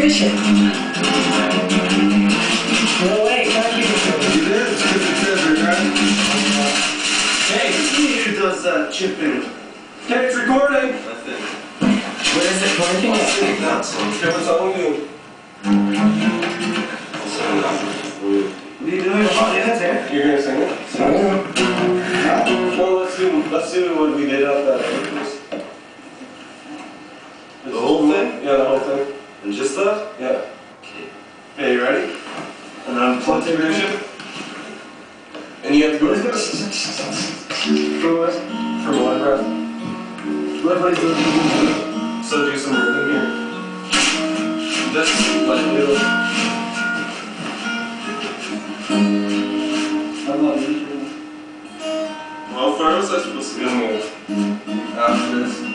fishing. No way, can't be fishing. You did? It's because it says it, right? Hey, who does chipping? Okay, it's recording. That's it. Where is it pointing at? That's it. Okay, what's all we do? What are you doing about it there? You're gonna sing it? Well, let's do what we did up that place. The whole thing? Yeah, the whole thing. And just that? Yeah. Okay. Okay, you ready? And I'm Plenty vision. And you have to go for what? For one breath. What is it? So do some breathing here. Just let it do. I'm not sure. How far was I supposed to go? After this.